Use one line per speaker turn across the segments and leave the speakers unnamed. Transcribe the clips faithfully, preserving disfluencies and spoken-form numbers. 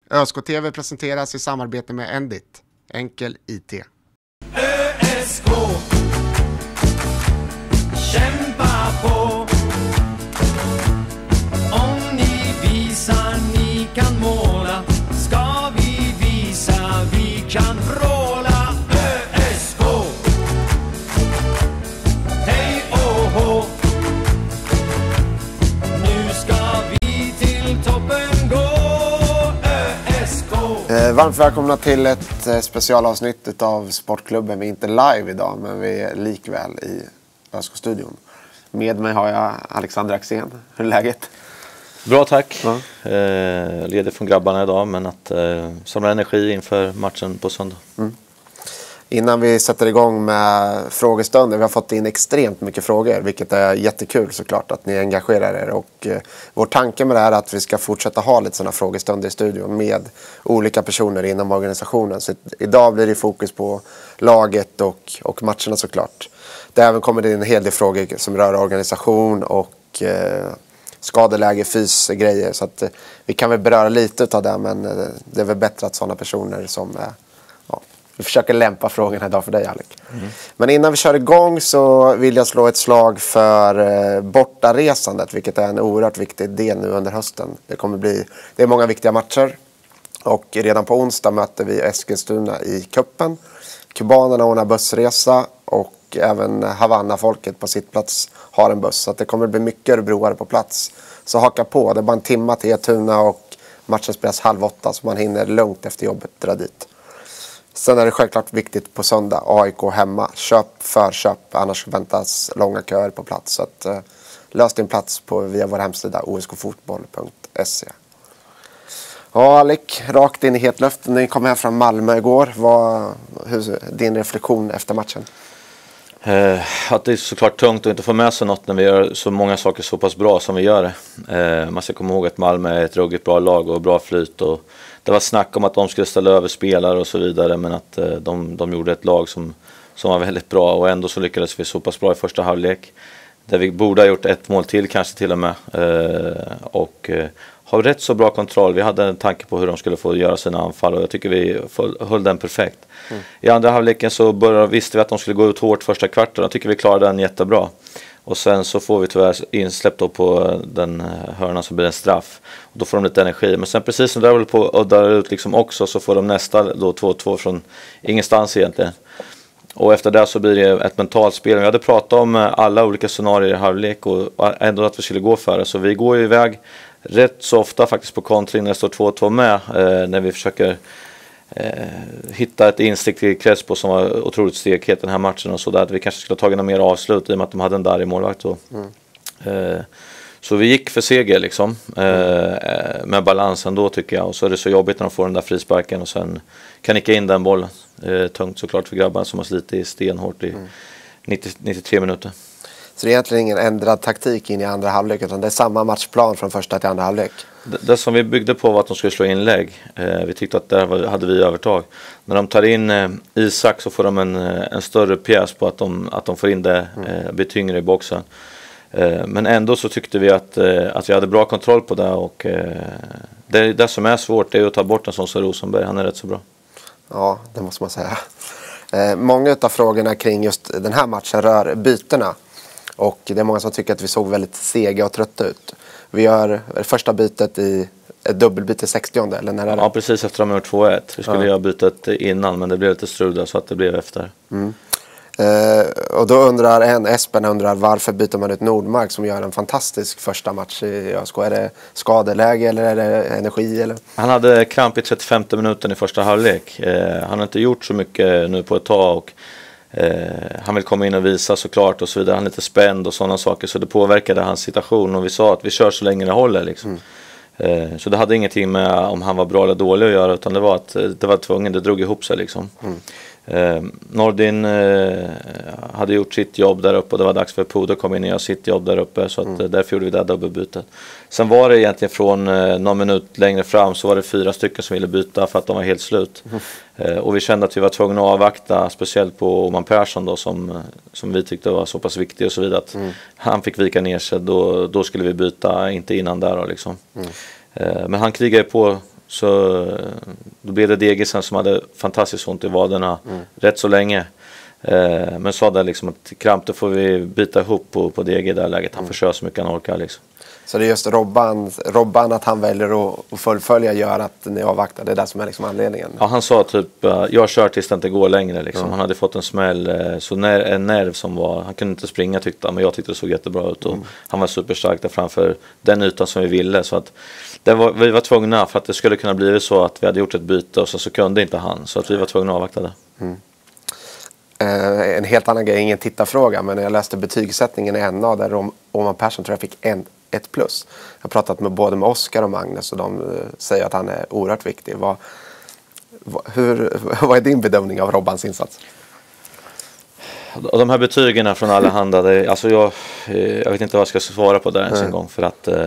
ÖSK T V presenteras i samarbete med Endit, enkel I T.
ÖSK, kämpa på. Om ni visar ni kan måla, ska vi visa vi kan vråla. ÖSK, hej och hå. Nu ska vi till toppen gå. ÖSK.
Eh, varmt välkomna till ett eh, specialavsnitt av Sportklubben. Vi är inte live idag, men vi är likväl i ÖSK-studion. Med mig har jag Alexander Axén. Hur är läget?
Bra, tack.
Ja.
Eh, leder från grabbarna idag, men att eh, samla energi inför matchen på söndag. Mm.
Innan vi sätter igång med frågestunder, vi har fått in extremt mycket frågor, vilket är jättekul såklart att ni engagerar er. Och eh, vår tanke med det här är att vi ska fortsätta ha lite sådana frågestunder i studion med olika personer inom organisationen. Så idag blir det fokus på laget och, och matcherna såklart. Det även kommer det in en hel del frågor som rör organisation och eh, skadeläge, fys, grejer. Så att, eh, vi kan väl beröra lite av det, men eh, det är väl bättre att sådana personer som... Eh, ja, vi försöker lämpa frågorna idag för dig, Alec. Mm. Men innan vi kör igång så vill jag slå ett slag för eh, bortaresandet, vilket är en oerhört viktig del nu under hösten. Det kommer bli, det är många viktiga matcher. Och redan på onsdag möter vi Eskilstuna i kuppen. Kubanerna ordnar bussresa och även Havanna-folket på sitt plats har en buss. Så att det kommer bli mycket örebroare på plats. Så haka på, det är bara en timma till Etuna och matchen spelas halv åtta så man hinner lugnt efter jobbet dra dit. Sen är det självklart viktigt på söndag, A I K hemma. Köp, förköp, annars väntas långa köer på plats. Så att, uh, lös din plats på, via vår hemsida o s k fotboll punkt se. Ja, Alec, rakt in i hetluften. Ni kom hem från Malmö igår. Vad hur, din reflektion efter matchen?
Eh, att det är såklart tungt att inte få med sig något när vi gör så många saker så pass bra som vi gör det. Eh, man ska komma ihåg att Malmö är ett ruggigt bra lag och bra flyt. Och det var snack om att de skulle ställa över spelare och så vidare, men att eh, de, de gjorde ett lag som, som var väldigt bra. Och ändå så lyckades vi så pass bra i första halvlek. Där vi borde ha gjort ett mål till kanske till och med. Eh, och eh, har rätt så bra kontroll. Vi hade en tanke på hur de skulle få göra sina anfall och jag tycker vi höll den perfekt. Mm. I andra halvleken så började, visste vi att de skulle gå ut hårt första kvarten. Jag tycker vi klarade den jättebra. Och sen så får vi tyvärr insläpp då på den hörnan som blir en straff. Och då får de lite energi. Men sen precis som det håller på att udda ut liksom också så får de nästa då två två från ingenstans egentligen. Och efter det så blir det ett mentalt spel. Vi hade pratat om alla olika scenarier i halvlek och ändå att vi skulle gå för det. Så vi går ju iväg rätt så ofta faktiskt på kontring när det står två två med. Eh, när vi försöker eh, hitta ett instick till Crespo som var otroligt stekhet den här matchen. Och så där att vi kanske skulle ha tagit några mer avslut i och med att de hade en där i målvakt då. Mm. Eh, så vi gick för seger liksom. Eh, med balansen då tycker jag. Och så är det så jobbigt när de får den där frisparken och sen kan nicka in den bollen. Eh, tungt såklart för grabbar som har slitit stenhårt i mm. nittio, nittiotre minuter.
Så det är egentligen ingen ändrad taktik in i andra halvlek utan det är samma matchplan från första till andra halvlek.
Det, det som vi byggde på var att de skulle slå inlägg. Eh, vi tyckte att där var, hade vi övertag. När de tar in eh, Isak så får de en, en större pjäs på att de, att de får in det eh, blir tyngre i boxen. Eh, men ändå så tyckte vi att, eh, att vi hade bra kontroll på det och eh, det, det som är svårt är att ta bort en sån som Rosenberg. Han är rätt så bra.
Ja, det måste man säga. Eh, många av frågorna kring just den här matchen rör bytena. Och det är många som tycker att vi såg väldigt sega och trötta ut. Vi gör första bytet i ett dubbelbyte i sextionde eller när är det?
Ja, precis efter att de gjort två ett. Vi skulle ja. göra bytet innan men det blev lite strul där så att det blev efter.
Mm. Eh, och då undrar en, Espen undrar varför byter man ut Nordmark som gör en fantastisk första match i ÖSK? Är det skadeläge eller är det energi? Eller?
Han hade kramp i trettiofemte minuten i första halvlek. Eh, han har inte gjort så mycket nu på ett tag och Eh, han vill komma in och visa såklart och så vidare. Han är lite spänd och sådana saker så det påverkade hans situation och vi sa att vi kör så länge det håller liksom. Mm. Eh, så det hade ingenting med om han var bra eller dålig att göra utan det var att det var tvungen, det drog ihop sig liksom. Mm. Eh, Nordin eh, hade gjort sitt jobb där uppe och det var dags för Pudo att komma in och göra sitt jobb där uppe så att, mm. därför gjorde vi det dubbelbytet. Sen var det egentligen från eh, någon minut längre fram så var det fyra stycken som ville byta för att de var helt slut. Mm. Eh, och vi kände att vi var tvungna att avvakta speciellt på Oman Persson då som, som vi tyckte var så pass viktig och så vidare att mm. han fick vika ner sig, då, då skulle vi byta, inte innan där då liksom. Mm. Eh, men han krigade på Så då blev det D G sen som hade fantastiskt ont i vaderna mm. rätt så länge. Eh, men sa där liksom att kramp, då får vi byta ihop på, på D G i det här läget. Han mm. får köra så mycket han orkar liksom.
Så det är just Robban, Robban att han väljer att, att fullfölja gör att ni avvaktar. Det är det som är liksom anledningen.
Ja, han sa typ, jag kör tills det inte går längre liksom. Mm. Han hade fått en smäll, så när, en nerv som var, han kunde inte springa tyckte han, men jag tyckte det såg jättebra ut. Och mm. han var superstark där framför den ytan som vi ville. Så att det var, vi var tvungna, för att det skulle kunna bli så att vi hade gjort ett byte och så, så kunde inte han. Så att vi var tvungna att avvakta det.
Mm. Eh, en helt annan grej, ingen tittarfråga, men jag läste betygssättningen i N A där Rom, Roman Persson tror jag fick en ett plus. Jag har pratat med både med Oskar och Magnus och de säger att han är oerhört viktig. Vad, hur, vad är din bedömning av Robbans insats?
Och de här betygen från alla handlade, alltså jag, jag vet inte vad jag ska svara på där ens mm. en gång, för att eh,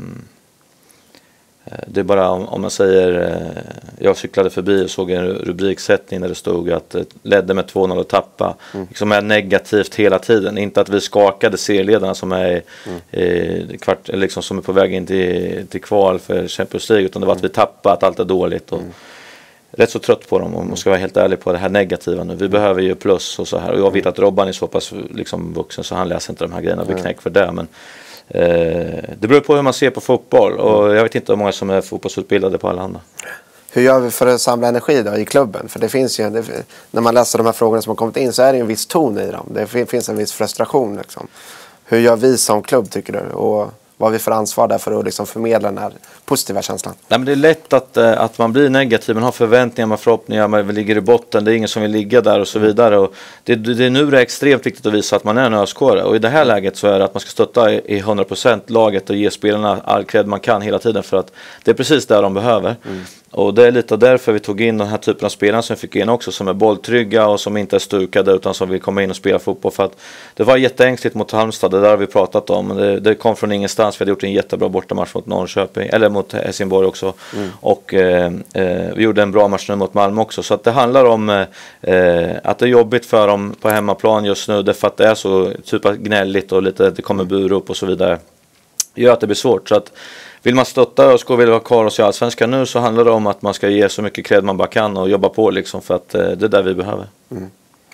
det är bara om, om man säger eh, jag cyklade förbi och såg en rubriksättning där det stod att eh, ledde med två noll och tappa. Mm. Liksom är negativt hela tiden. Inte att vi skakade serieledarna som är, mm. eh, kvart, liksom, som är på väg in till, till kval för Champions League, utan det var att vi tappade, att allt är dåligt. Och mm. rätt så trött på dem, om man ska vara helt ärlig på det här negativa nu. Vi mm. behöver ju plus och så här. Och jag vet att Robban är så pass liksom, vuxen så han läser inte de här grejerna och blir knäck för det. Men Eh, det beror på hur man ser på fotboll, och jag vet inte hur många som är fotbollsutbildade på alla andra.
Hur gör vi för att samla energi då i klubben? För det finns ju, det, när man läser de här frågorna som har kommit in så är det en viss ton i dem. Det finns en viss frustration liksom. Hur gör vi som klubb tycker du? Och vad har vi för ansvar där för att liksom förmedla den här positiva känslan?
Nej, men det är lätt att, att man blir negativ, man har förväntningar, man förhoppningar, man ligger i botten, det är ingen som vill ligga där och så vidare. Och det, det är nu det är extremt viktigt att visa att man är en öskåre, och i det här läget så är det att man ska stötta i hundra procent laget och ge spelarna all cred man kan hela tiden, för att det är precis där de behöver. Mm. Och det är lite därför vi tog in den här typen av spelare som vi fick in också, som är bolltrygga och som inte är stukade utan som vill komma in och spela fotboll. För att det var jätteängsligt mot Halmstad, det där har vi pratat om. Det, det kom från ingenstans, vi hade gjort en jättebra bortamatch mot Norrköping, eller mot Helsingborg också. Mm. Och eh, eh, vi gjorde en bra match nu mot Malmö också. Så att det handlar om eh, att det är jobbigt för dem på hemmaplan just nu, därför att det är så typ gnälligt och lite, det kommer bur upp och så vidare. Det gör att det blir svårt, så att vill man stötta ÖSK och vill vara kvar hos Allsvenskan nu, så handlar det om att man ska ge så mycket cred man bara kan och jobba på liksom, för att eh, det är där vi behöver. Mm.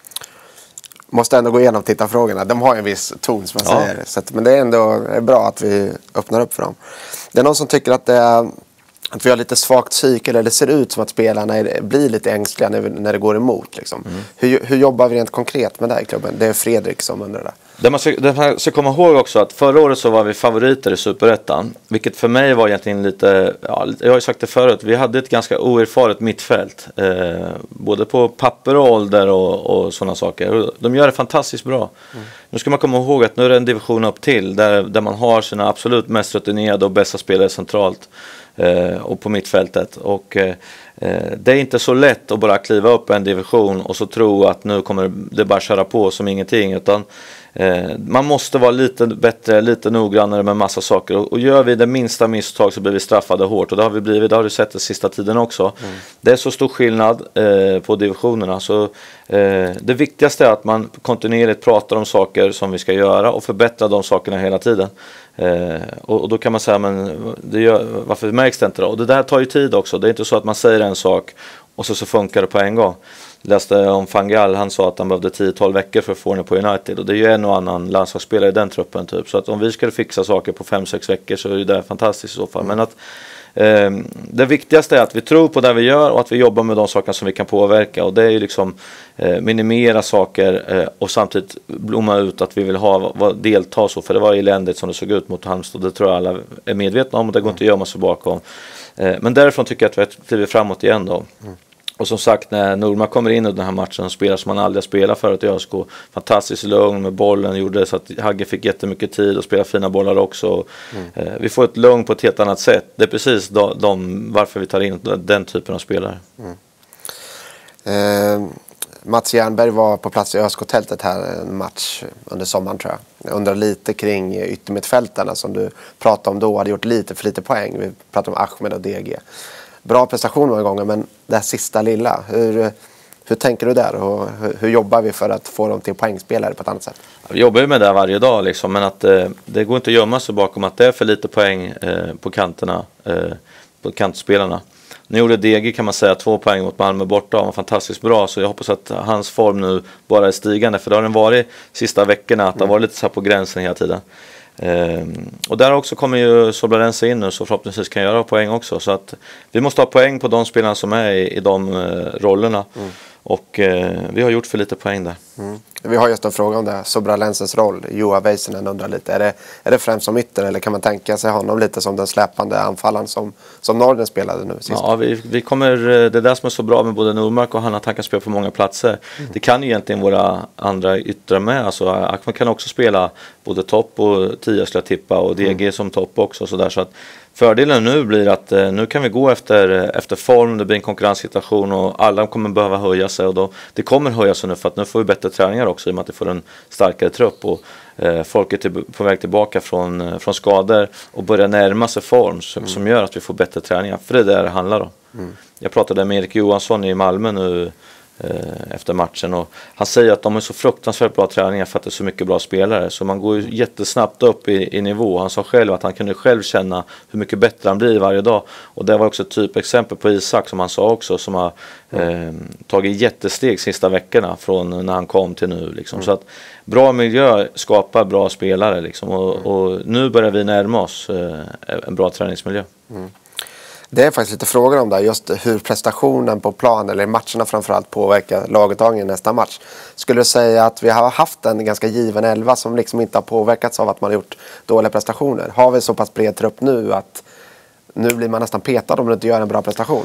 Måste ändå gå igenom tittarfrågorna. De har ju en viss ton som man ja. säger. Så att, men det är ändå bra att vi öppnar upp för dem. Det är någon som tycker att, det är, att vi har lite svagt psyke, eller det ser ut som att spelarna är, blir lite ängsliga när, när det går emot. Liksom. Mm. Hur, hur jobbar vi rent konkret med det här i klubben? Det är Fredrik som undrar det.
Det man, ska, det man ska komma ihåg också att förra året så var vi favoriter i Superettan, vilket för mig var egentligen lite, ja, jag har ju sagt det förut, vi hade ett ganska oerfaret mittfält, eh, både på papper och ålder och, och sådana saker. De gör det fantastiskt bra. Mm. Nu ska man komma ihåg att nu är det en division upp till där, där man har sina absolut mest rutinerade och bästa spelare centralt eh, och på mittfältet, och eh, det är inte så lätt att bara kliva upp en division och så tro att nu kommer det bara köra på som ingenting, utan eh, man måste vara lite bättre, lite noggrannare med massa saker, och, och gör vi det minsta misstag så blir vi straffade hårt, och det har vi blivit, det har du sett den sista tiden också. Mm. Det är så stor skillnad eh, på divisionerna, så eh, det viktigaste är att man kontinuerligt pratar om saker som vi ska göra och förbättra de sakerna hela tiden. Eh, och, och då kan man säga, men det gör, varför märks det inte då? Och det där tar ju tid också. Det är inte så att man säger en sak och så, så funkar det på en gång. Jag läste om Fangal, han sa att han behövde tio tolv veckor för att få den på United, och det är ju en och annan landslagsspelare i den truppen typ. Så att om vi skulle fixa saker på fem sex veckor så är det fantastiskt i så fall. Men att eh, det viktigaste är att vi tror på det vi gör och att vi jobbar med de sakerna som vi kan påverka, och det är ju liksom eh, minimera saker eh, och samtidigt blomma ut att vi vill ha vad, delta så, för det var eländigt som det såg ut mot Halmstad, det tror jag alla är medvetna om, och det går inte att gömma sig bakom. Eh, men därifrån tycker jag att vi har klivit framåt igen då. Mm. Och som sagt, när Norma kommer in i den här matchen och spelar som man aldrig spelar förut i ÖSK, fantastiskt lugn med bollen, gjorde så att Hagge fick jättemycket tid och spela fina bollar också. Mm. Eh, vi får ett lugn på ett helt annat sätt. Det är precis de, de, varför vi tar in den typen av spelare.
Mm. Eh, Mats Jernberg var på plats i ÖSK-tältet här en match under sommaren tror jag. Jag undrar lite kring yttermittfältarna som du pratade om då, hade gjort lite för lite poäng. Vi pratade om Ahmed och D G. Bra prestation många gånger, men det här sista lilla, hur, hur tänker du där, och hur, hur jobbar vi för att få dem till poängspelare på ett annat sätt?
Vi jobbar ju med det varje dag liksom, men att eh, det går inte att gömma sig bakom att det är för lite poäng eh, på kanterna, eh, på kantspelarna. Nu gjorde D G kan man säga två poäng mot Malmö borta. Han var fantastiskt bra, så jag hoppas att hans form nu bara är stigande. För det har den varit sista veckorna, att det har varit lite så här på gränsen hela tiden. Ehm, och där också kommer ju Soblarense in nu, så förhoppningsvis kan göra poäng också. Så att vi måste ha poäng på de spelarna som är i, i de uh, rollerna. Mm. Och eh, vi har gjort för lite poäng där.
Mm. Vi har just en fråga om det. Sobralenses roll. Joa Väisänen undrar lite. Är det, är det främst som ytter, eller kan man tänka sig honom lite som den släpande anfallaren som, som Norden spelade nu sist?
Ja, vi, vi kommer, det är det som är så bra med både Nordmark och han, att han kan spela på många platser. Mm. Det kan ju egentligen våra andra yttrar med. Alltså, Akman kan också spela både topp och tia, skulle jag tippa, och D G mm. som topp också. Så, där, så att fördelen nu blir att eh, nu kan vi gå efter, efter form, det blir en konkurrenssituation och alla kommer behöva höja sig, och då, det kommer höja sig nu, för att nu får vi bättre träningar också i och med att vi får en starkare trupp, och eh, folk är till, på väg tillbaka från, från skador och börjar närma sig form som, mm. som gör att vi får bättre träningar, för det är det det handlar om. Mm. Jag pratade med Erik Johansson i Malmö nu efter matchen, och han säger att de är så fruktansvärt bra träningar för att det är så mycket bra spelare, så man går ju jättesnabbt upp i, i nivå. Han sa själv att han kunde själv känna hur mycket bättre han blir varje dag, och det var också ett typexempel på Isak, som han sa också, som har eh, tagit jättesteg sista veckorna från när han kom till nu liksom. Mm. Så att bra miljö skapar bra spelare liksom, och, och nu börjar vi närma oss eh, en bra träningsmiljö. Mm.
Det är faktiskt lite frågor om det, just hur prestationen på plan eller matcherna framförallt påverkar laguttagningen nästa match. Skulle du säga att vi har haft en ganska given elva som liksom inte har påverkats av att man har gjort dåliga prestationer? Har vi så pass bred trupp nu att nu blir man nästan petad om du inte gör en bra prestation?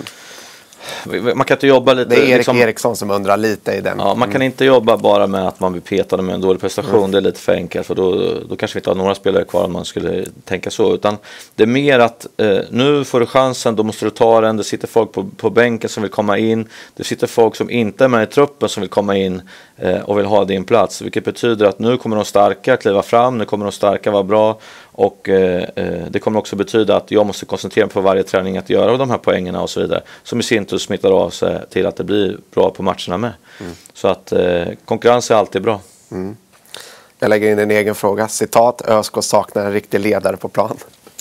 Man kan inte jobba lite...
Det är Erik
liksom,
Eriksson som undrar lite i den.
Ja, man kan inte jobba bara med att man blir petad med en dålig prestation. Mm. Det är lite för enkelt, för då, då kanske vi inte har några spelare kvar om man skulle tänka så. Utan det är mer att eh, nu får du chansen, då måste du ta den. Det sitter folk på, på bänken som vill komma in. Det sitter folk som inte är med i truppen som vill komma in eh, och vill ha din plats. Vilket betyder att nu kommer de starka kliva fram, nu kommer de starka vara bra. Och eh, det kommer också betyda att jag måste koncentrera mig på varje träning att göra de här poängerna och så vidare. Som i sin tur smittar av sig till att det blir bra på matcherna med. Mm. Så att eh, konkurrens är alltid bra.
Mm. Jag lägger in en egen fråga. Citat: ÖSK saknar en riktig ledare på plan.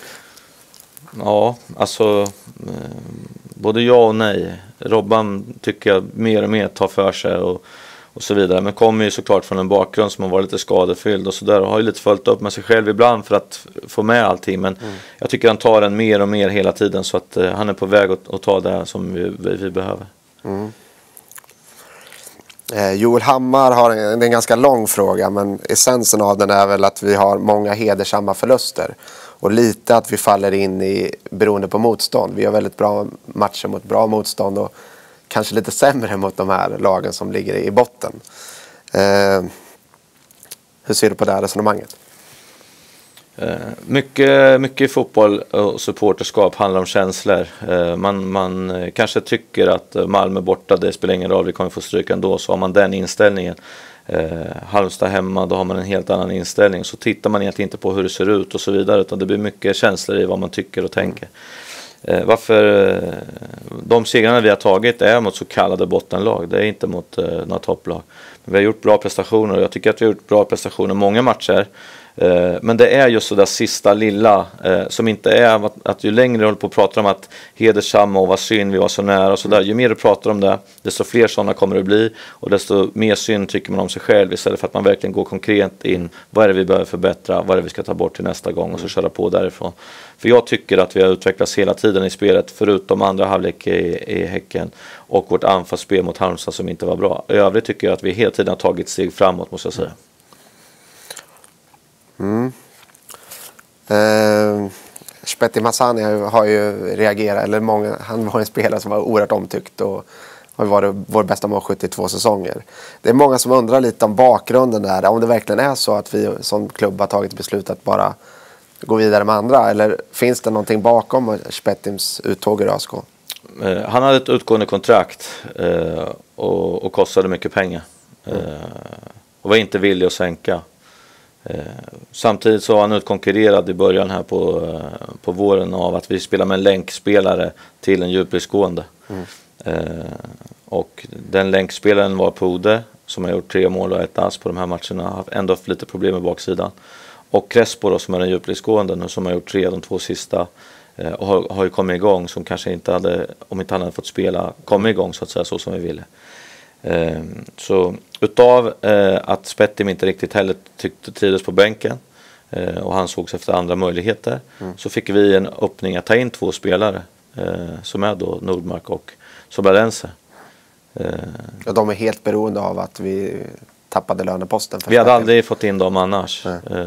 Ja, alltså eh, både ja och nej. Robban tycker jag mer och mer tar för sig och och så vidare, men kommer ju såklart från en bakgrund som har varit lite skadefylld och sådär, och har ju lite följt upp med sig själv ibland för att få med allting, men mm. jag tycker han tar den mer och mer hela tiden, så att uh, han är på väg att, att ta det som vi, vi, vi behöver.
Mm. eh, Joel Hammar har en, en ganska lång fråga, men essensen av den är väl att vi har många hedersamma förluster och lite att vi faller in i beroende på motstånd. Vi har väldigt bra matcher mot bra motstånd och kanske lite sämre mot de här lagen som ligger i botten. Eh, hur ser du på det här resonemanget?
Eh, mycket, mycket i fotboll och supporterskap handlar om känslor. Eh, man, man kanske tycker att Malmö borta, det spelar ingen roll, vi kommer få stryka ändå, så har man den inställningen. Eh, Halmstad hemma, då har man en helt annan inställning. Så tittar man egentligen inte på hur det ser ut och så vidare, utan det blir mycket känslor i vad man tycker och tänker. Eh, varför eh, de segrarna vi har tagit är mot så kallade bottenlag, det är inte mot eh, några topplag. Men vi har gjort bra prestationer, och jag tycker att vi har gjort bra prestationer många matcher. Eh, men det är just så där sista lilla eh, som inte är att, att ju längre du håller på att prata om att hedersamma och vad synd vi var så nära och så där, ju mer du pratar om det, desto fler sådana kommer det bli, och desto mer synd tycker man om sig själv, istället för att man verkligen går konkret in, vad är det vi behöver förbättra, vad är det vi ska ta bort till nästa gång, och så köra på därifrån. För jag tycker att vi har utvecklats hela tiden i spelet, förutom andra halvlek i, i Häcken och vårt anfallsspel mot Halmstad som inte var bra. I övrigt tycker jag att vi hela tiden har tagit steg framåt, måste jag säga.
Mm. Eh, Shpetti Masani har ju reagerat, eller många, han var en spelare som var oerhört omtyckt och har varit vår bästa målskytt i två säsonger. Det är många som undrar lite om bakgrunden där, om det verkligen är så att vi som klubb har tagit beslut att bara gå vidare med andra, eller finns det någonting bakom Shpettims uttåg i ÖSK?
Eh, han hade ett utgående kontrakt eh, och, och kostade mycket pengar eh, och var inte villig att sänka. Eh, samtidigt så var han utkonkurrerad i början här på, eh, på våren av att vi spelar med en länkspelare till en djupledsgående. Mm. Eh, och den länkspelaren var Pode, som har gjort tre mål och ett ass på de här matcherna, har ändå haft lite problem med baksidan. Och Crespo då, som är den djupledsgående nu, som har gjort tre de två sista. eh, och har, har ju kommit igång som kanske inte hade, om inte han hade fått spela, kommit igång så att säga så som vi ville. Eh, så utav eh, att Spettim inte riktigt heller tyckte trivdes på bänken eh, och han sågs efter andra möjligheter mm. så fick vi en öppning att ta in två spelare eh, som är då Nordmark och Soblarense. Eh,
ja, de är helt beroende av att vi tappade löneposten. För
vi hade aldrig fått in dem annars. Eh,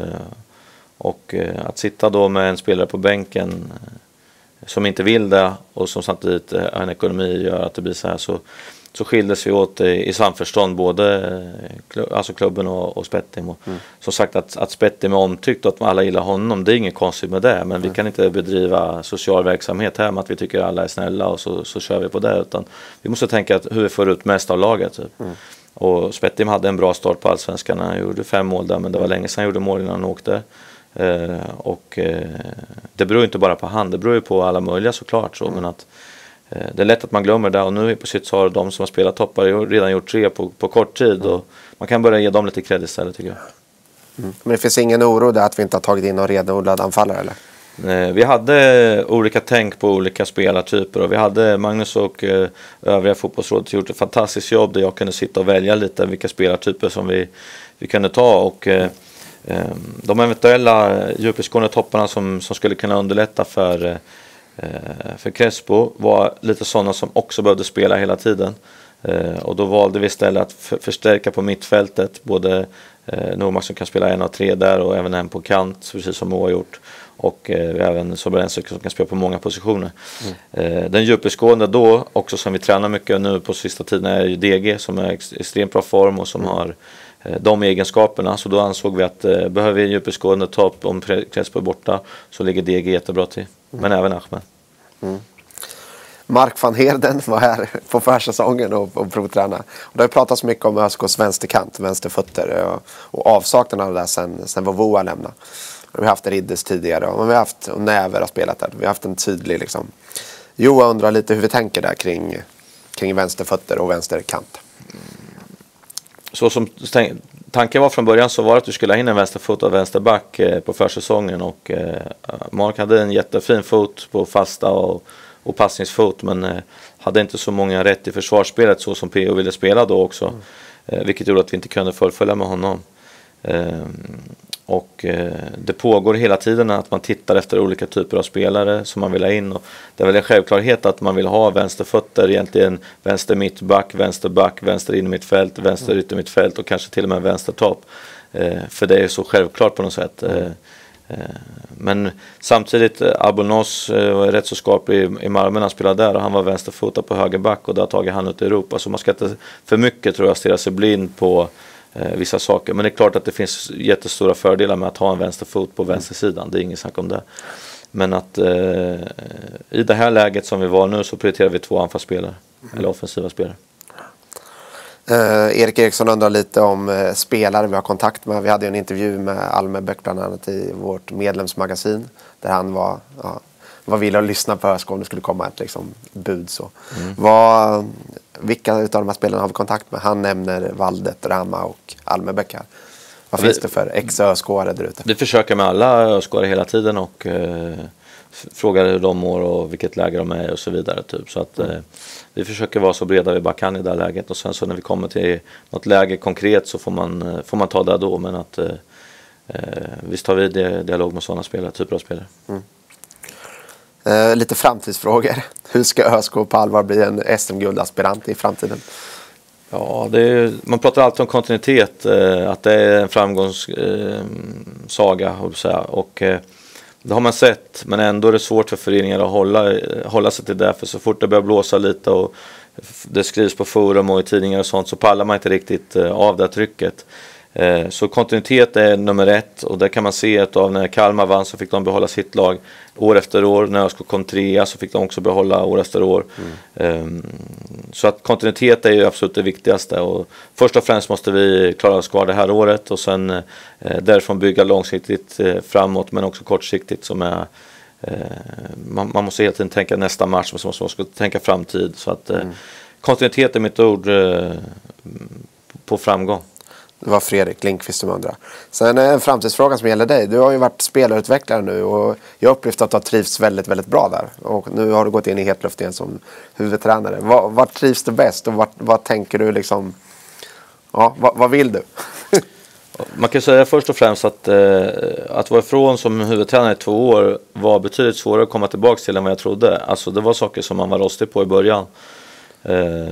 och eh, att sitta då med en spelare på bänken eh, som inte vill det och som samtidigt eh, en ekonomi gör att det blir så här, så så skildes vi åt i, i samförstånd både klubb, alltså klubben och, och Spettim. Och mm. Som sagt att, att Spettim är omtyckt och att alla gillar honom, det är inget konstigt med det. Men mm. vi kan inte bedriva social verksamhet här med att vi tycker alla är snälla och så, så kör vi på det. Utan vi måste tänka att hur vi får ut mest av laget. Typ. Mm. Och Spettim hade en bra start på Allsvenskan. Han gjorde fem mål där, men det var länge sedan han gjorde mål innan han åkte. Eh, och eh, det beror inte bara på han, det beror ju på alla möjliga såklart. Så, mm. men att det är lätt att man glömmer det och nu på sitt så har de som har spelat toppar redan gjort tre på, på kort tid mm. och man kan börja ge dem lite credit istället tycker jag.
Mm. Men det finns ingen oro där att vi inte har tagit in någon renodlad anfallare eller?
Nej, vi hade olika tänk på olika spelartyper och vi hade Magnus och eh, övriga fotbollsrådet gjort ett fantastiskt jobb där jag kunde sitta och välja lite vilka spelartyper som vi, vi kunde ta och eh, de eventuella djupgående topparna som, som skulle kunna underlätta för eh, för Crespo var lite sådana som också behövde spela hela tiden eh, och då valde vi istället att för, förstärka på mittfältet både eh, Nordmark som kan spela en av tre där och även en på kant precis som Mo har gjort och eh, även Soblarense som kan spela på många positioner. Mm. Eh, den djupgående då också som vi tränar mycket nu på sista tiden är ju D G som är ex, extremt bra form och som mm. har eh, de egenskaperna så då ansåg vi att eh, behöver vi en djupgående topp om Crespo är borta så ligger D G jättebra till. Men även Ahmed.
Mm. Mark van Heerden var här på försäsongen och, och provtränade. Och det har pratats mycket om ÖSKs vänsterkant, vänsterfötter och, och avsaknaden av det sen, sen Vovoa lämnade. Vi har haft Riddes tidigare och vi har haft och Näver har spelat där. Vi har haft en tydlig liksom. Jo, jag undrar lite hur vi tänker där kring, kring vänsterfötter och vänsterkant.
Så som tanken var från början så var det att du skulle ha in en vänsterfot och vänsterback eh, på försäsongen och eh, Mark hade en jättefin fot på fasta och, och passningsfot men eh, hade inte så många rätt i försvarsspelet så som P O ville spela då också mm. eh, vilket gjorde att vi inte kunde fullfölja med honom. Eh, och eh, det pågår hela tiden att man tittar efter olika typer av spelare som man vill ha in och det är väl en självklarhet att man vill ha vänsterfötter, egentligen vänster mittback, vänsterback, vänster in mittfält, vänster mm. yttermittfält och kanske till och med vänstertopp eh, för det är så självklart på något sätt eh, eh, men samtidigt eh, Albornoz eh, var rätt så skaplig i, i Malmö när han spelade där och han var vänsterfotad på högerback och där tagit han ut i Europa så man ska inte för mycket tror jag stirra sig blind på vissa saker. Men det är klart att det finns jättestora fördelar med att ha en vänsterfot på vänstersidan. Det är ingen snack om det. Men att eh, i det här läget som vi var nu så prioriterar vi två anfallsspelare. Mm. Eller offensiva spelare.
Eh, Erik Eriksson undrar lite om eh, spelare vi har kontakt med. Vi hade en intervju med Almebäck bland annat i vårt medlemsmagasin. Där han var... Ja, vad ville att lyssna på ÖSK om det skulle komma ett liksom, bud så. Mm. Vad, vilka av de här spelarna har vi kontakt med? Han nämner Valdet, Rama och Almebäck här. Vad vi, finns det för ex-ÖSK-are där ute?
Vi försöker med alla ÖSK-are hela tiden och eh, frågar hur de mår och vilket läge de är och så vidare. Typ. Så att, mm. eh, vi försöker vara så breda vi bara kan i det här läget och sen så när vi kommer till något läge konkret så får man, får man ta det då. Men att eh, visst har vi dialog med sådana spelare, typer av spelare. Mm.
Uh, lite framtidsfrågor. Hur ska ÖSK på allvar bli en S M-guldaspirant i framtiden?
Ja, det är, man pratar alltid om kontinuitet. Eh, att det är en framgångssaga. Eh, och eh, det har man sett. Men ändå är det svårt för föreningar att hålla, hålla sig till det. För så fort det börjar blåsa lite och det skrivs på forum och i tidningar och sånt så pallar man inte riktigt eh, av det trycket. Så kontinuitet är nummer ett och det kan man se att av när Kalmar vann så fick de behålla sitt lag år efter år. När ÖSK kom trea så fick de också behålla år efter år. Mm. Så att kontinuitet är ju absolut det viktigaste och först och främst måste vi klara oss kvar det här året och sen därifrån bygga långsiktigt framåt men också kortsiktigt som är man, man måste hela tiden tänka nästa match men så måste man också tänka framtid så att mm. kontinuitet är mitt ord på framgång.
Det var Fredrik Lindqvist som undrar. Sen en framtidsfråga som gäller dig. Du har ju varit spelarutvecklare nu och jag har upplevt att du har trivts väldigt, väldigt bra där. Och nu har du gått in i hetluften som huvudtränare. Var, var trivs du bäst och vad, vad tänker du liksom... Ja, vad, vad vill du?
Man kan säga först och främst att, eh, att vara ifrån som huvudtränare i två år var betydligt svårare att komma tillbaka till än vad jag trodde. Alltså det var saker som man var rostig på i början. Eh,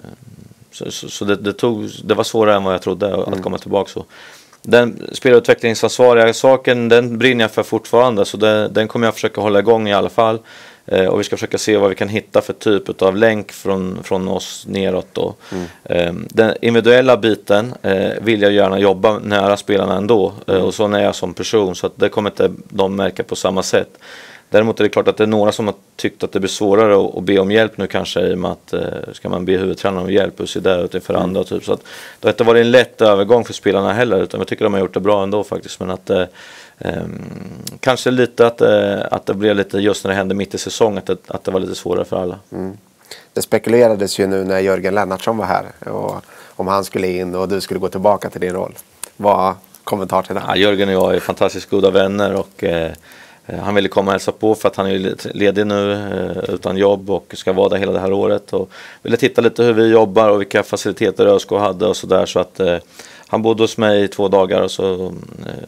så så, så det, det, tog, det var svårare än vad jag trodde att mm. komma tillbaka. Så. Den spelutvecklingsansvariga saken, den brinner jag för fortfarande. Så det, den kommer jag försöka hålla igång i alla fall. Eh, och vi ska försöka se vad vi kan hitta för typ av länk från, från oss neråt då. Mm. Eh, den individuella biten eh, vill jag gärna jobba nära spelarna ändå. Mm. Eh, och så är jag som person, så att det kommer inte de märka på samma sätt. Däremot är det klart att det är några som har tyckt att det blir svårare att, att be om hjälp nu kanske, i och med att eh, ska man be huvudtränaren om hjälp och se där ute för andra typ. Så att det har inte varit en lätt övergång för spelarna heller, utan jag tycker de har gjort det bra ändå faktiskt. Men att eh, Um, kanske lite att, uh, att det blev lite just när det hände mitt i säsongen, att det, att det var lite svårare för alla.
Mm. Det spekulerades ju nu när Jörgen Lennartsson var här och om han skulle in och du skulle gå tillbaka till din roll. Vad kommentar till det?
Ja, Jörgen och jag är fantastiskt goda vänner och uh, han ville komma och hälsa på för att han är ledig nu uh, utan jobb och ska vara där hela det här året och ville titta lite hur vi jobbar och vilka faciliteter ÖSK hade och sådär, så att uh, han bodde hos mig i två dagar och så eh,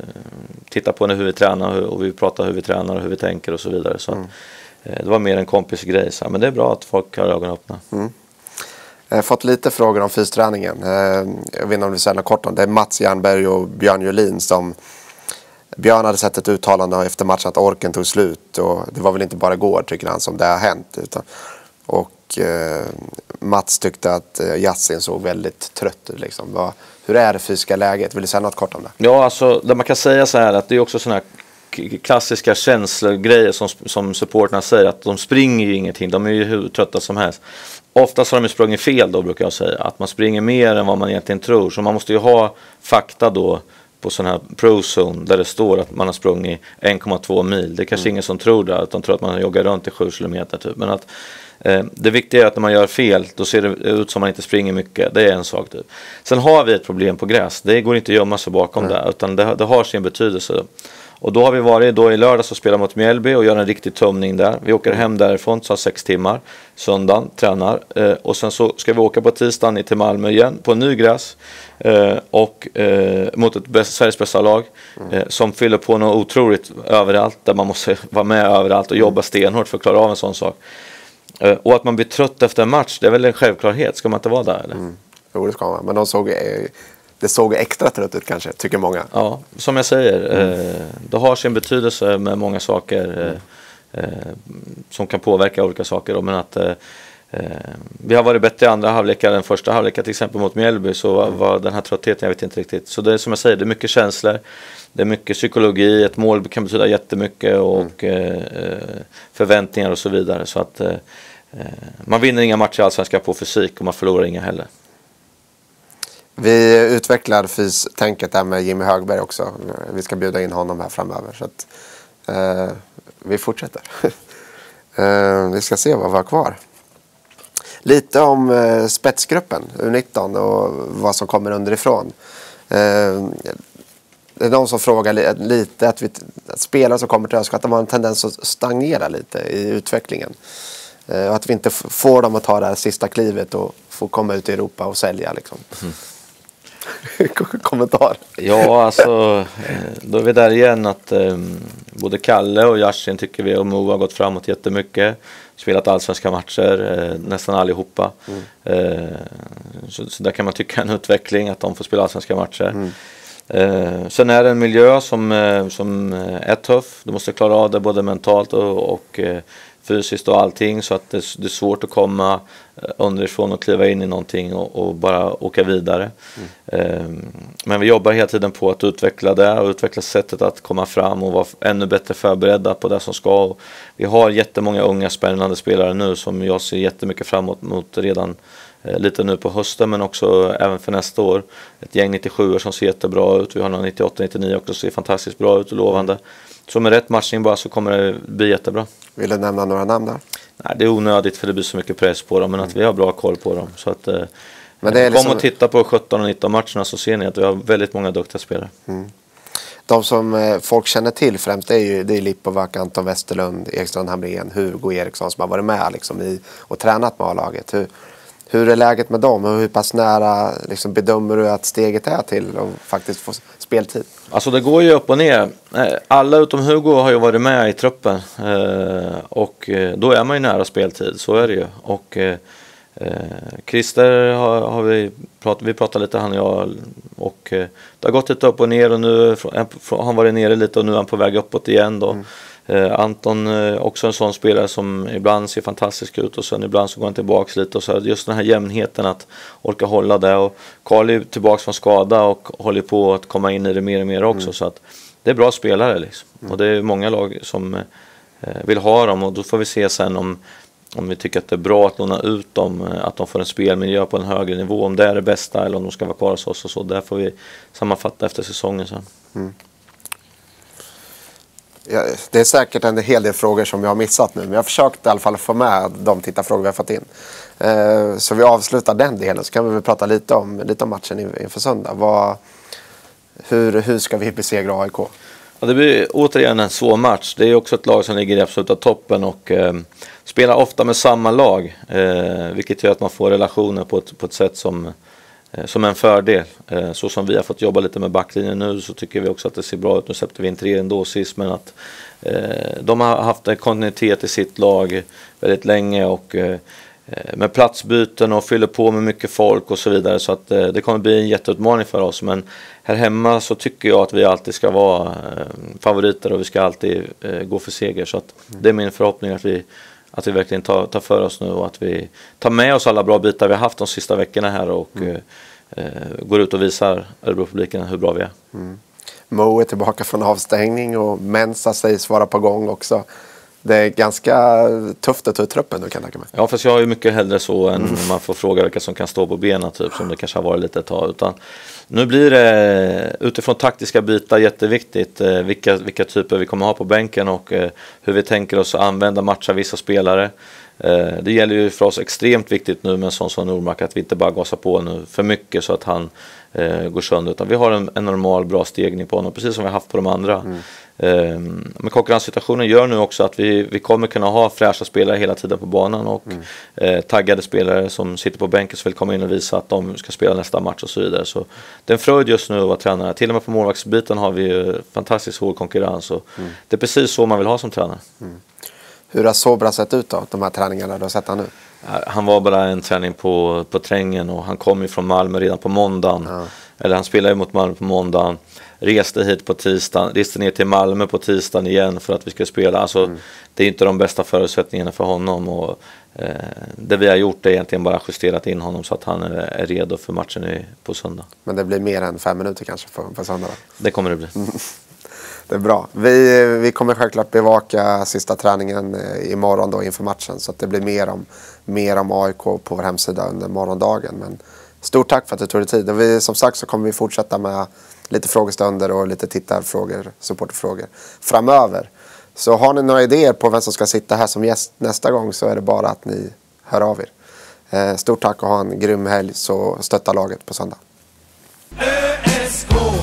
tittade på när hur vi tränar och vi pratar hur vi tränar och hur vi tänker och så vidare. Så mm. att, eh, det var mer en kompisgrej. Så, men det är bra att folk har ögonen öppna.
Mm. Jag har fått lite frågor om fysträningen. Eh, jag vet inte om du säger något kort om det. Är Mats Jernberg och Björn Julin som... Björn hade sett ett uttalande efter matchen att orken tog slut. Och det var väl inte bara igår, tycker han, som det har hänt. Utan, och eh, Mats tyckte att eh, Yassin såg väldigt trött ut. Liksom. Vad, hur är det fysiska läget? Vill du säga något kort om det?
Ja, alltså det man kan säga så här, att det är också sådana här klassiska känslogrejer som, som supporterna säger, att de springer ju ingenting, de är ju hur trötta som helst. Oftast har de sprungit fel då, brukar jag säga, att man springer mer än vad man egentligen tror. Så man måste ju ha fakta då på sån här ProZone där det står att man har sprungit en komma två mil. Det är kanske mm. ingen som tror det, utan tror att man har joggat runt i sju kilometer typ. Men att eh, det viktiga är att när man gör fel, då ser det ut som man inte springer mycket. Det är en sak typ. Sen har vi ett problem på gräs. Det går inte att gömma sig bakom mm. det, utan det, det har sin betydelse. Och då har vi varit då i lördags och spelat mot Mjällby och gör en riktig tömning där. Vi åker hem därifrån, så har sex timmar. Söndagen, tränar. Eh, och sen så ska vi åka på tisdagen ner till Malmö igen på ny gräs. Eh, och eh, mot ett bäst, Sveriges bästa lag. Eh, som fyller på något otroligt överallt. Där man måste vara med överallt och jobba stenhårt för att klara av en sån sak. Eh, och att man blir trött efter en match, det är väl en självklarhet. Ska man inte vara där eller?
Mm. Jo, det ska man. Men de såg... Eh... Det såg extra trött ut kanske, tycker många.
Ja, som jag säger. Mm. Eh, det har sin betydelse med många saker mm. eh, som kan påverka olika saker. Då, men att eh, vi har varit bättre i andra halvlekar än första halvlekar, till exempel mot Mjällby. Så mm. var den här tröttheten, jag vet inte riktigt. Så det är som jag säger, det är mycket känslor. Det är mycket psykologi. Ett mål kan betyda jättemycket och mm. eh, förväntningar och så vidare. Så att eh, man vinner inga matcher i Allsvenskan på fysik och man förlorar inga heller.
Vi utvecklar fys-tänket där med Jimmy Högberg också. Vi ska bjuda in honom här framöver. Så att, eh, vi fortsätter. eh, vi ska se vad vi har kvar. Lite om eh, spetsgruppen U nitton och vad som kommer underifrån. Eh, det är någon som frågar li- lite att, vi, att spelare som kommer till ÖSK, att de har en tendens att stagnera lite i utvecklingen. Eh, och att vi inte f- får dem att ta det här sista klivet och få komma ut i Europa och sälja liksom. Mm. Kommentar.
Ja, alltså då är vi där igen att eh, både Kalle och Yassin tycker vi och Mo har gått framåt jättemycket, spelat allsvenska matcher eh, nästan allihopa. Mm. Eh, så, så där kan man tycka en utveckling att de får spela allsvenska matcher. Mm. Eh, sen är det en miljö som, eh, som är tuff. Du måste klara av det både mentalt och, och eh, fysiskt och allting, så att det, det är svårt att komma underifrån och kliva in i någonting och, och bara åka vidare. Mm. Um, men vi jobbar hela tiden på att utveckla det och utveckla sättet att komma fram och vara ännu bättre förberedda på det som ska. Och vi har jättemånga unga spännande spelare nu som jag ser jättemycket framåt mot redan eh, lite nu på hösten, men också även för nästa år. Ett gäng nittiosju som ser jättebra ut. Vi har några nittioåtta nittionio också som ser fantastiskt bra ut och lovande. Så med rätt matchning bara så kommer det bli jättebra.
Vill du nämna några namn där?
Nej, det är onödigt för det blir så mycket press på dem, men att vi har bra koll på dem. Så att, eh,
Men det är liksom...
Kom och titta på sjutton och nitton matcherna så ser ni att vi har väldigt många duktiga spelare.
Mm. De som eh, folk känner till främst det är ju det är Lipovac, Anton Westerlund, Ekstrand Hamrén, Hugo Eriksson som har varit med liksom, i, och tränat med A-laget. Hur, hur är läget med dem och hur pass nära liksom, bedömer du att steget är till att faktiskt få speltid?
Alltså det går ju upp och ner. Alla utom Hugo har ju varit med i truppen och då är man ju nära speltid, så är det ju. Och Christer har, har vi pratat, vi pratade lite han och jag, och det har gått lite upp och ner och nu har han varit nere lite och nu är han på väg uppåt igen då. Mm. Eh, Anton eh, också en sån spelare som ibland ser fantastisk ut och sen ibland så går han tillbaks lite och så här, just den här jämnheten att orka hålla det, och Carl är tillbaks från skada och håller på att komma in i det mer och mer också, mm. så att det är bra spelare liksom. Mm. Och det är många lag som eh, vill ha dem, och då får vi se sen om om vi tycker att det är bra att låna ut dem, att de får en spelmiljö på en högre nivå, om det är det bästa eller om de ska vara kvar hos oss och så. Där får vi sammanfatta efter säsongen sen. Mm.
Ja, det är säkert en hel del frågor som jag har missat nu, men jag har försökt i alla fall få med de tittarfrågor vi har fått in. Eh, så vi avslutar den delen, så kan vi väl prata lite om, lite om matchen inför söndag. Vad, hur, hur ska vi besegra A I K?
Ja, det blir återigen en svår match. Det är också ett lag som ligger i absoluta toppen och eh, spelar ofta med samma lag. Eh, vilket gör att man får relationer på ett, på ett sätt som, eh, som en fördel. Eh, så som vi har fått jobba lite med backlinjen nu, så tycker vi också att det ser bra ut. Nu släppte vi in tre ändå sist, men att eh, de har haft en kontinuitet i sitt lag väldigt länge och eh, med platsbyten och fyller på med mycket folk och så vidare, så att eh, det kommer bli en jätteutmaning för oss. Men här hemma så tycker jag att vi alltid ska vara eh, favoriter och vi ska alltid eh, gå för seger, så att mm. det är min förhoppning att vi, att vi verkligen tar, tar för oss nu och att vi tar med oss alla bra bitar vi har haft de sista veckorna här och mm. eh, går ut och visar Örebro-publiken hur bra vi är.
Mm. Mo är tillbaka från avstängning och Mensa sägs vara på gång också. Det är ganska tufft att ta ut truppen nu, kan jag tänka mig.
Ja, fast jag har ju mycket hellre så än mm. man får fråga vilka som kan stå på benen typ, som det kanske har varit lite ett tag. Utan nu blir det utifrån taktiska bitar jätteviktigt eh, vilka, vilka typer vi kommer ha på bänken och eh, hur vi tänker oss att använda matcha vissa spelare. Eh, det gäller ju för oss extremt viktigt nu med en sån som Nordmark att vi inte bara gasar på nu för mycket så att han eh, går sönder, utan vi har en, en normal bra stegning på honom, precis som vi har haft på de andra. Mm. Um, men konkurrenssituationen gör nu också att vi, vi kommer kunna ha fräscha spelare hela tiden på banan och mm. eh, taggade spelare som sitter på bänken som vill komma in och visa att de ska spela nästa match och så vidare. Så det är en fröjd just nu att vara tränare. Till och med på målvaktsbiten har vi ju fantastiskt hård konkurrens och mm. det är precis så man vill ha som tränare.
Mm. Hur har Sobra sett ut då, de här träningarna du har sett han nu?
Han var bara en träning på, på trängen och han kom ju från Malmö redan på måndagen. Ja. Eller han spelade mot Malmö på måndagen. Reste hit på tisdagen, reste ner till Malmö på tisdagen igen för att vi ska spela. Alltså, mm. det är inte de bästa förutsättningarna för honom. Och, eh, det vi har gjort är egentligen bara justerat in honom så att han är, är redo för matchen i, på söndag.
Men det blir mer än fem minuter kanske på, på söndag?
Det kommer det bli. Mm.
Det är bra. Vi, vi kommer självklart bevaka sista träningen imorgon då inför matchen. Så att det blir mer om, mer om A I K på vår hemsida under morgondagen. Men stort tack för att du tog dig tid. Och vi, som sagt så kommer vi fortsätta med lite frågestunder och lite tittarfrågor, supporterfrågor framöver. Så har ni några idéer på vem som ska sitta här som gäst nästa gång, så är det bara att ni hör av er. Eh, stort tack och ha en grym helg, så stötta laget på söndag.
Ö S K